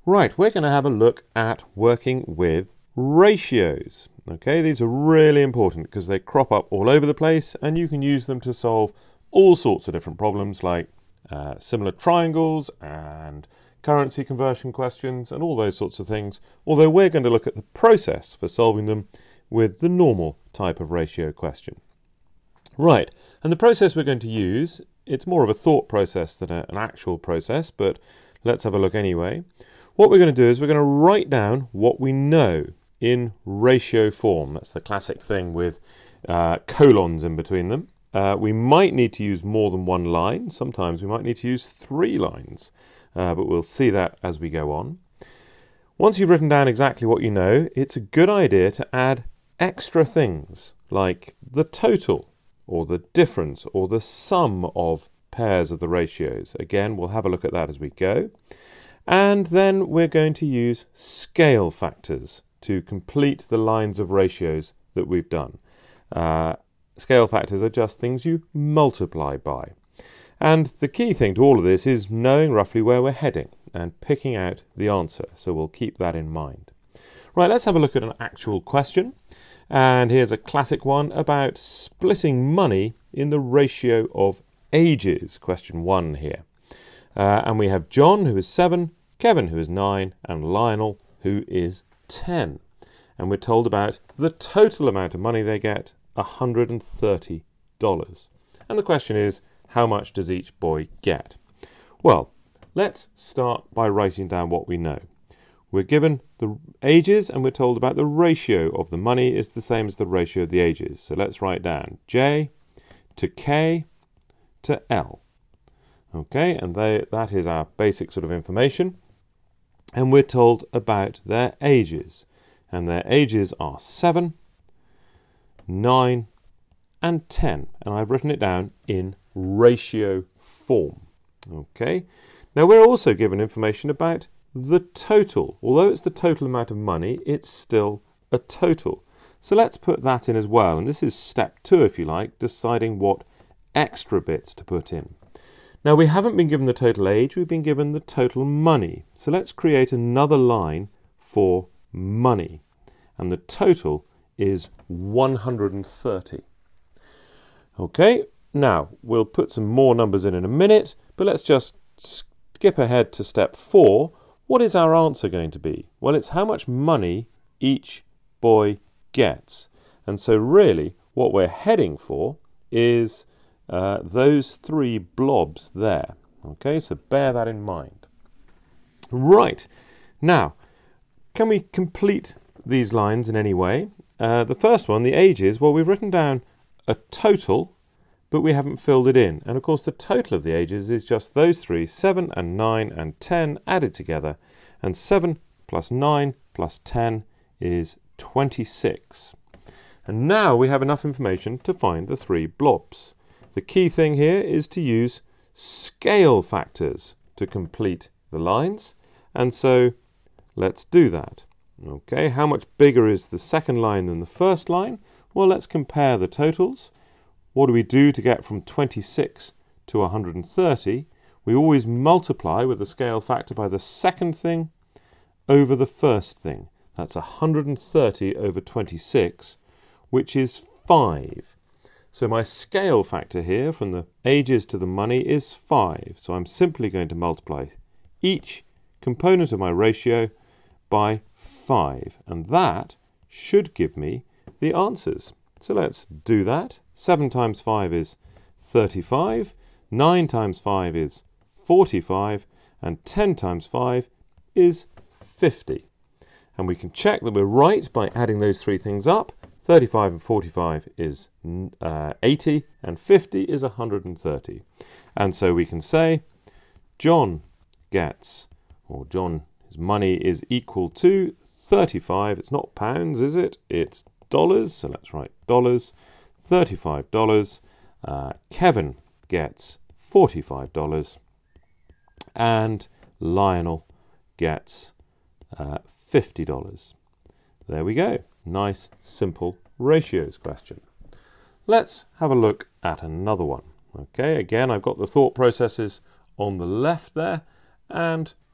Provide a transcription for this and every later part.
Right, we're going to have a look at working with ratios. Okay, these are really important because they crop up all over the place and you can use them to solve all sorts of different problems like similar triangles and currency conversion questions and all those sorts of things, although we're going to look at the process for solving them with the normal type of ratio question. Right, and the process we're going to use, it's more of a thought process than an actual process, but let's have a look anyway. What we're going to do is we're going to write down what we know in ratio form. That's the classic thing with colons in between them. We might need to use more than one line. Sometimes we might need to use 3 lines, but we'll see that as we go on. Once you've written down exactly what you know, it's a good idea to add extra things like the total or the difference or the sum of pairs of the ratios. Again, we'll have a look at that as we go. And then we're going to use scale factors to complete the lines of ratios that we've done. Scale factors are just things you multiply by. And the key thing to all of this is knowing roughly where we're heading and picking out the answer. So we'll keep that in mind. Right, let's have a look at an actual question. And here's a classic one about splitting money in the ratio of ages. Question 1 here. And we have John, who is 7, Kevin, who is 9, and Lionel, who is 10. And we're told about the total amount of money they get, $130. And the question is, how much does each boy get? Well, let's start by writing down what we know. We're given the ages and we're told about the ratio of the money is the same as the ratio of the ages. So let's write down J to K to L. Okay, and that is our basic sort of information. And we're told about their ages. And their ages are 7, 9, and 10. And I've written it down in ratio form. Okay, now we're also given information about the total. Although it's the total amount of money, it's still a total. So let's put that in as well. And this is step 2, if you like, deciding what extra bits to put in. Now we haven't been given the total age, we've been given the total money. So let's create another line for money. And the total is 130. Okay, now we'll put some more numbers in a minute, but let's just skip ahead to step 4. What is our answer going to be? Well, it's how much money each boy gets. And so really what we're heading for is those 3 blobs there. Okay, so bear that in mind. Right, now, can we complete these lines in any way? The first one, the ages, well, we've written down a total, but we haven't filled it in. And of course, the total of the ages is just those 3, 7 and 9 and 10 added together. And 7 plus 9 plus 10 is 26. And now we have enough information to find the 3 blobs. The key thing here is to use scale factors to complete the lines. And so let's do that. Okay, how much bigger is the second line than the first line? Well, let's compare the totals. What do we do to get from 26 to 130? We always multiply with the scale factor by the second thing over the first thing. That's 130 over 26, which is 5. So my scale factor here from the ages to the money is 5. So I'm simply going to multiply each component of my ratio by 5. And that should give me the answers. So let's do that. 7 times 5 is 35. 9 times 5 is 45. And 10 times 5 is 50. And we can check that we're right by adding those 3 things up. 35 and 45 is 80, and 50 is 130. And so we can say John gets, or John's money is equal to 35. It's not pounds, is it? It's dollars. So let's write dollars. $35. Kevin gets $45. And Lionel gets $50. There we go. Nice, simple ratios question. Let's have a look at another one. Okay, again, I've got the thought processes on the left there, and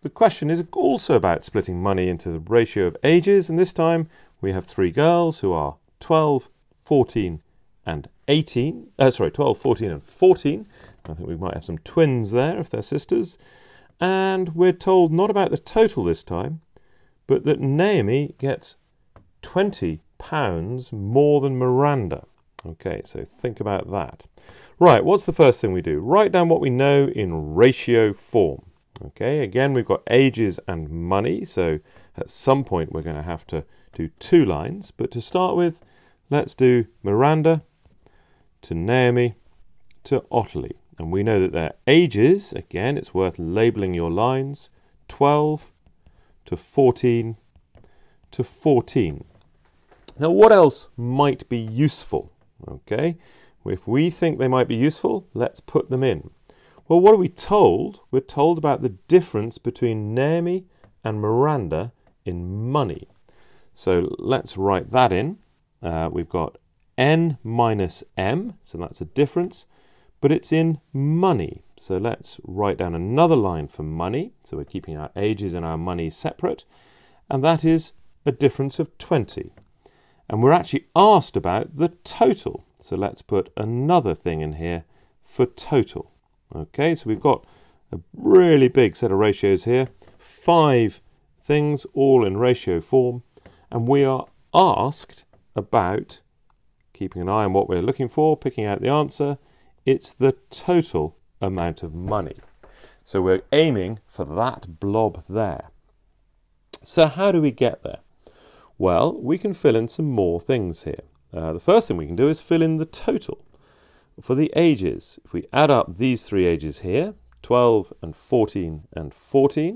the question is also about splitting money into the ratio of ages, and this time we have three girls who are 12, 14 and 18. 12, 14 and 14. I think we might have some twins there if they're sisters. And we're told not about the total this time, but that Naomi gets £20 more than Miranda. Okay, so think about that. Right, what's the first thing we do? Write down what we know in ratio form. Okay, again, we've got ages and money, so at some point we're going to have to do two lines. But to start with, let's do Miranda to Naomi to Ottilie. And we know that their ages, again, it's worth labelling your lines, 12 to 14 to 14. Now, what else might be useful? Okay, if we think they might be useful, let's put them in. Well, what are we told? We're told about the difference between Naomi and Miranda in money. So let's write that in. We've got N minus M, so that's a difference, but it's in money. So let's write down another line for money. So we're keeping our ages and our money separate, and that is a difference of 20. And we're actually asked about the total. So let's put another thing in here for total. Okay, so we've got a really big set of ratios here, 5 things all in ratio form, and we are asked about, keeping an eye on what we're looking for, picking out the answer, it's the total amount of money. So we're aiming for that blob there. So how do we get there? Well, we can fill in some more things here. The first thing we can do is fill in the total. For the ages, if we add up these three ages here, 12 and 14 and 14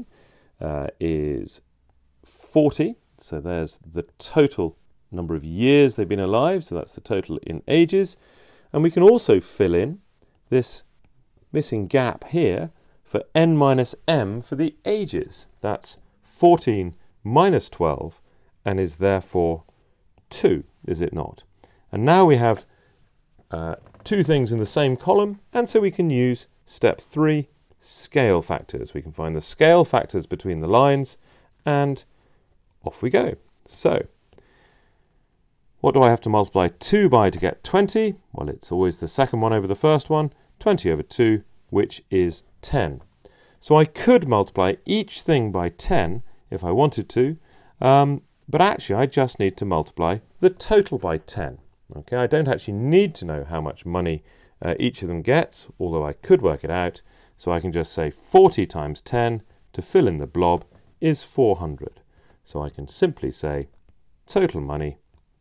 is 40. So there's the total number of years they've been alive. So that's the total in ages. And we can also fill in this missing gap here for n minus m for the ages. That's 14 minus 12 and is therefore 2, is it not? And now we have two things in the same column, and so we can use step 3, scale factors. We can find the scale factors between the lines, and off we go. So, what do I have to multiply 2 by to get 20? Well, it's always the second one over the first one, 20 over 2, which is 10. So I could multiply each thing by 10 if I wanted to, but actually I just need to multiply the total by 10. Okay, I don't actually need to know how much money each of them gets, although I could work it out. So I can just say 40 times 10 to fill in the blob is 400. So I can simply say total money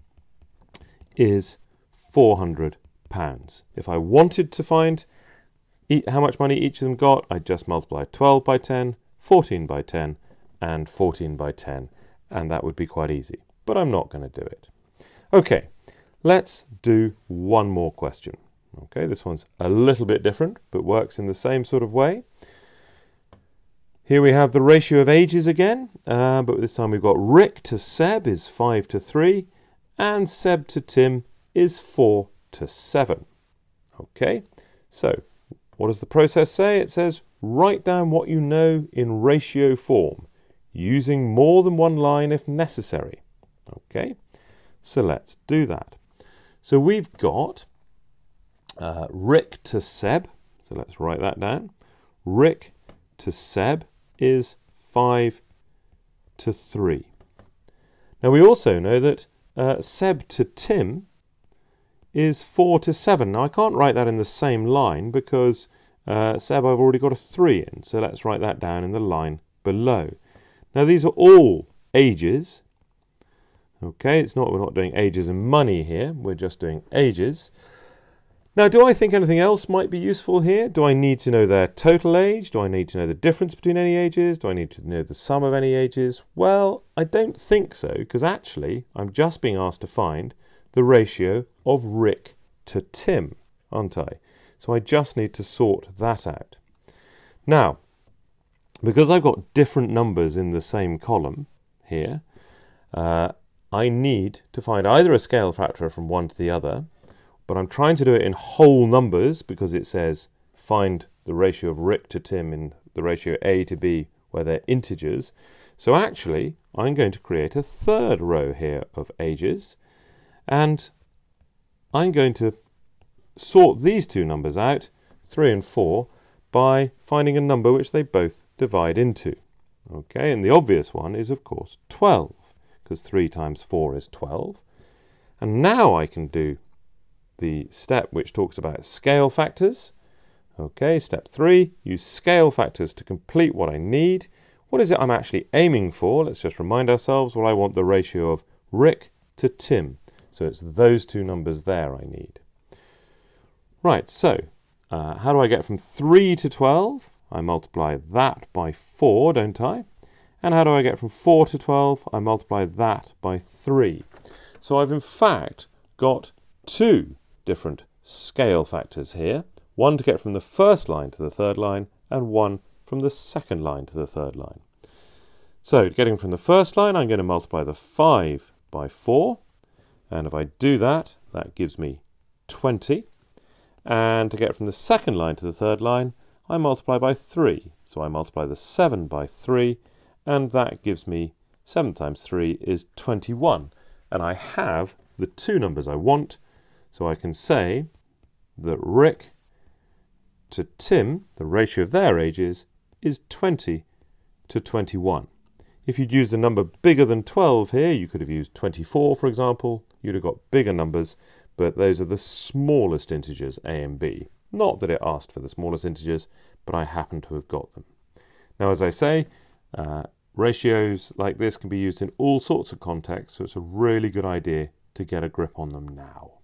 is £400. If I wanted to find how much money each of them got, I'd just multiply 12 by 10, 14 by 10, and 14 by 10, and that would be quite easy. But I'm not going to do it. Okay. Let's do one more question. Okay, this one's a little bit different, but works in the same sort of way. Here we have the ratio of ages again, but this time we've got Rick to Seb is 5 to 3, and Seb to Tim is 4 to 7. Okay, so what does the process say? It says, write down what you know in ratio form, using more than one line if necessary. Okay, so let's do that. So we've got Rick to Seb, so let's write that down. Rick to Seb is 5 to 3. Now we also know that Seb to Tim is 4 to 7. Now I can't write that in the same line because Seb I've already got a 3 in, so let's write that down in the line below. Now these are all ages. Okay, we're not doing ages and money here, we're just doing ages. Now, do I think anything else might be useful here? Do I need to know their total age? Do I need to know the difference between any ages? Do I need to know the sum of any ages? Well, I don't think so, because actually I'm just being asked to find the ratio of Rick to Tim, aren't I? So I just need to sort that out. Now, because I've got different numbers in the same column here, I need to find either a scale factor from one to the other, but I'm trying to do it in whole numbers because it says find the ratio of Rick to Tim in the ratio A to B where they're integers. So actually, I'm going to create a third row here of ages, and I'm going to sort these two numbers out, 3 and 4, by finding a number which they both divide into. Okay, and the obvious one is, of course, 12, because 3 times 4 is 12. And now I can do the step which talks about scale factors. Okay, step 3, use scale factors to complete what I need. What is it I'm actually aiming for? Let's just remind ourselves. Well, I want the ratio of Rick to Tim. So it's those two numbers there I need. Right, so how do I get from 3 to 12? I multiply that by 4, don't I? And how do I get from 4 to 12? I multiply that by 3. So I've in fact got two different scale factors here. One to get from the first line to the third line, and one from the second line to the third line. So getting from the first line, I'm going to multiply the 5 by 4. And if I do that, that gives me 20. And to get from the second line to the third line, I multiply by 3. So I multiply the 7 by 3, and that gives me 7 times 3 is 21. And I have the two numbers I want, so I can say that Rick to Tim, the ratio of their ages, is 20 to 21. If you'd used a number bigger than 12 here, you could have used 24, for example. You'd have got bigger numbers, but those are the smallest integers, a and b. Not that it asked for the smallest integers, but I happen to have got them. Now, as I say, ratios like this can be used in all sorts of contexts, so it's a really good idea to get a grip on them now.